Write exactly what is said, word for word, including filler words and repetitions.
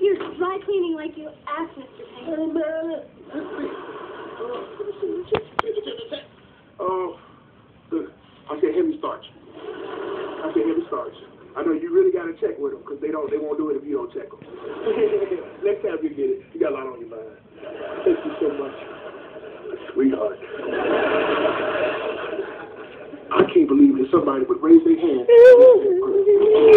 like you're dry cleaning like you asked Mister Payne. Hey, man. Let's see. Oh, look. I said heavy starch. I said heavy starch. I know you really got to check with them because they don't. They won't do it if you don't check them. Next time you get it, you got a lot on your mind. Thank you so much, sweetheart. I can't believe that somebody would raise their hand.